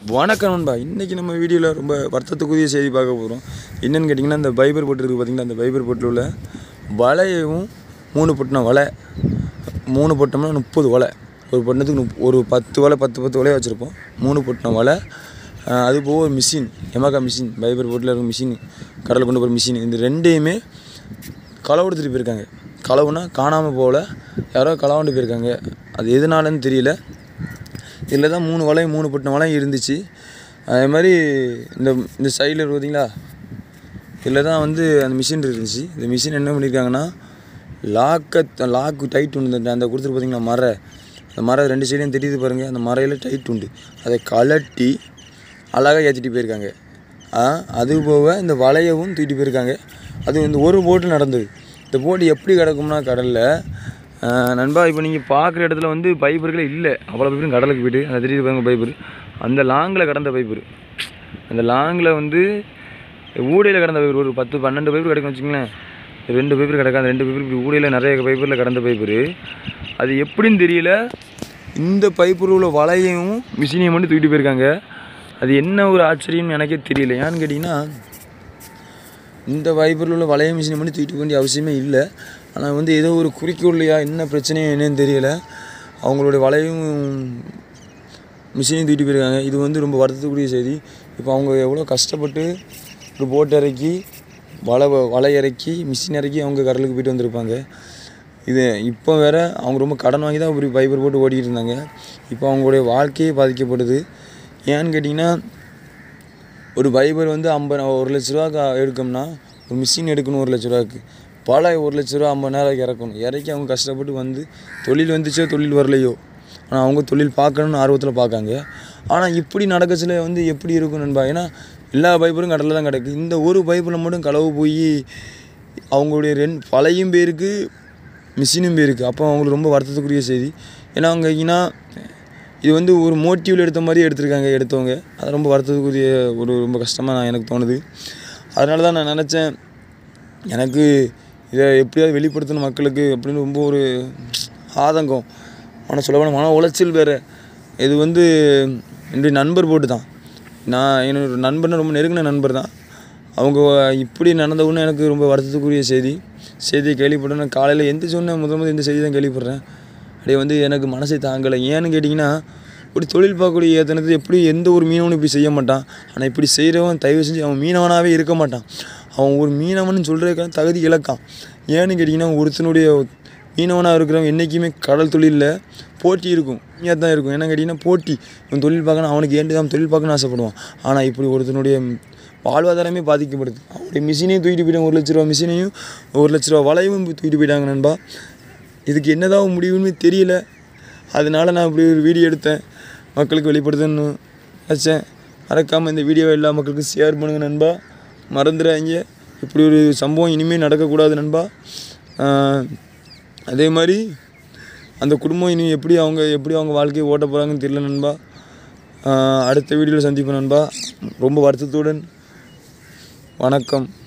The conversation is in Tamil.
வணக்கம் நண்பா. இன்றைக்கி நம்ம வீடியோவில் ரொம்ப வருத்தத்துக்குரிய செய்தி பார்க்க போகிறோம். என்னென்னு கேட்டிங்கன்னா, இந்த பைபர் போட்டு இருக்குது பார்த்திங்கன்னா, அந்த பைபர் போட்டில் உள்ள வலையவும் 3 பொட்டின வலை 3 போட்டோம்னா 30 வலை. ஒரு பொட்டினத்துக்கு ஒரு 10 வலை 10 வலையாக வச்சுருப்போம். 3 பொட்டின வலை. அது போக ஒரு மிஷின், எமாக்கா மிஷின், பைபர் போட்டில் இருக்க மிஷின், கடலில் கொண்டு போகிற மிஷின், இந்த ரெண்டையுமே களவு எடுத்துகிட்டு போயிருக்காங்க. களவுனா காணாமல் போகல, யாரோ களவாண்டு போயிருக்காங்க. அது எதனாலன்னு தெரியல. இதில் தான் 3 வலையும் 3 பொட்டின வலையும் இருந்துச்சு. அதே மாதிரி இந்த சைடில் பார்த்தீங்களா, இதில் தான் வந்து அந்த மிஷின் இருந்துச்சு. இந்த மிஷின் என்ன பண்ணியிருக்காங்கன்னா, லாக்கு டைட் உண்டு. அந்த கொடுத்துட்டு பார்த்தீங்கன்னா அந்த மரம் 2 சைடையும் தெரியுது பாருங்கள். அந்த மரையில் டைட் உண்டு. அதை கலட்டி அழகாக ஏற்றிட்டு போயிருக்காங்க. அது போக இந்த வலையவும் தூக்கிட்டு போயிருக்காங்க. அது வந்து ஒரு போட்டு நடந்தது. இந்த போட்டு எப்படி கிடக்கும்னா, கடலில் நண்பா, இப்போ நீங்கள் பார்க்குற இடத்துல வந்து பைப்பர்களே இல்லை. அவ்வளோ பைப்பரும் கடலுக்கு போய்ட்டு அந்த தெரியுது பாருங்க பைப்பர். அந்த லாங்கில் கடந்த பைப்பர், அந்த லாங்கில் வந்து ஊடையில் கடந்த பைப்பர் ஒரு 10-12 பைப்பர் கிடக்கும் வச்சுங்களேன். 2 பைப்பர் கிடக்காது. 2 பைப்பர் இப்படி ஊடையில் நிறைய பைப்பரில் கடந்த பைப்பர். அது எப்படின்னு தெரியல. இந்த பைப்பர் உள்ள வலையும் மிஷினையும் மட்டும் தூக்கிட்டு போயிருக்காங்க. அது என்ன ஒரு ஆச்சரியம்னு எனக்கே தெரியல. ஏன்னு கேட்டிங்கன்னா, இந்த பைப்பரில் உள்ள வலைய மிஷினை மட்டும் தூக்கிட்டு போக வேண்டிய அவசியமே இல்லை. ஆனால் வந்து ஏதோ ஒரு குறிக்கோள்லையா, என்ன பிரச்சனையோ என்னன்னு தெரியல, அவங்களுடைய வலையும் மிஷினையும் தூக்கிட்டு போயிருக்காங்க. இது வந்து ரொம்ப வருத்தத்துக்குரிய செய்தி. இப்போ அவங்க எவ்வளோ கஷ்டப்பட்டு ஒரு போட் இறக்கி வலை இறக்கி மிஷின் இறக்கி அவங்க கடலுக்கு போய்ட்டு வந்திருப்பாங்க. இது இப்போ வேறு அவங்க ரொம்ப கடன் வாங்கி தான் இப்படி பைப்பர் போட்டு ஓடிக்கிட்டு இருந்தாங்க. இப்போ அவங்களுடைய வாழ்க்கையே பாதிக்கப்படுது. ஏன்னு கேட்டிங்கன்னா, ஒரு பைபர் வந்து 1 லட்ச ரூபாய்க்கு எடுக்கணும்னா, ஒரு மிஷின் எடுக்கணும் 1 லட்ச ரூபாய்க்கு. 1 லட்ச ரூபா 50,000 இறக்கணும். இறக்கி அவங்க கஷ்டப்பட்டு வந்து தொழில் வந்துச்சோ தொழில் வரலையோ, ஆனால் அவங்க தொழில் பார்க்கணுன்னு ஆர்வத்தில் பார்க்காங்க. ஆனால் இப்படி நடக்கச்சில வந்து எப்படி இருக்கும் நண்பா? ஏன்னா எல்லா பைப்பரும் கடலில் தான் கிடக்கு. இந்த ஒரு பைப்பில் மட்டும் களவு போய் அவங்களுடைய வலையும் போயிருக்கு, மிஷினும் போயிருக்கு. அப்போ அவங்களுக்கு ரொம்ப வருத்தத்துக்குரிய செய்தி. ஏன்னா அவங்க இது வந்து ஒரு மோட்டிவில் எடுத்த மாதிரி எடுத்தவங்க. அது ரொம்ப வருத்தத்துக்குரிய ரொம்ப கஷ்டமாக எனக்கு தோணுது. அதனால தான் நான் நினச்சேன், எனக்கு இதை எப்படியாவது வெளிப்படுத்தணும் மக்களுக்கு அப்படின்னு ரொம்ப ஒரு ஆதங்கம். ஆனால் சொல்லப்போனால் மன உளைச்சல் வேறு. இது வந்து என்னுடைய நண்பர் போட்டு தான். என்னோட நண்பர்னு ரொம்ப நெருங்கின நண்பர் தான். அவங்க இப்படி நடந்தவுடனே எனக்கு ரொம்ப வருத்தத்துக்குரிய செய்தியை கேள்விப்பட்டேன். நான் காலையில் எந்திரிச்சோன்னே முதல் இந்த செய்தி தான் கேள்விப்படுறேன். அப்படியே வந்து எனக்கு மனசை தாங்கலை. ஏன்னு கேட்டிங்கன்னா, ஒரு தொழில் பார்க்கக்கூடிய ஏத்தனது எப்படி எந்த ஒரு மீனவனும் இப்படி செய்ய மாட்டான். ஆனால் இப்படி செய்கிறவன் தயவு செஞ்சு அவன் மீனவனாகவே இருக்க மாட்டான். அவன் ஒரு மீனவன் சொல்கிறதுக்கான தகுதி இழக்கான். ஏன்னு கேட்டிங்கன்னா, ஒருத்தனுடைய மீனவனாக இருக்கிறவன் என்றைக்குமே கடல் தொழிலில் போட்டி இருக்கும், இங்கே தான் இருக்கும். ஏன்னா கேட்டிங்கன்னா, போட்டி. இவன் தொழில் பார்க்கணும், அவனுக்கு ஏன்ட்டு தான் தொழில் பார்க்கணும்னு ஆசைப்படுவான். ஆனால் இப்படி ஒருத்தனுடைய வாழ்வாதாரமே பாதிக்கப்படுது. அவனுடைய மிஷினையும் தூக்கிட்டு போயிட்டாங்க. 1 லட்ச ரூபா மிஷினையும் 1 லட்ச ரூபா வலையும் தூக்கிட்டு போயிட்டாங்க நண்பா. இதுக்கு என்னதான் முடிவுன்னு தெரியல. அதனால நான் இப்படி ஒரு வீடியோ எடுத்தேன், மக்களுக்கு வெளிப்படுத்தணும்னு நினச்சேன். மறக்காமல் இந்த வீடியோவை எல்லா மக்களுக்கும் ஷேர் பண்ணுங்கள் நண்பா. மறந்துடாதீங்க. இப்படி ஒரு சம்பவம் இனிமேல் நடக்கக்கூடாது நண்பா. அதே மாதிரி அந்த குடும்பம் இனி எப்படி அவங்க வாழ்க்கையை ஓட்ட போகிறாங்கன்னு தெரியல நண்பா. அடுத்த வீடியோவில் சந்திப்போம் நண்பா. ரொம்ப வருத்தத்துடன் வணக்கம்.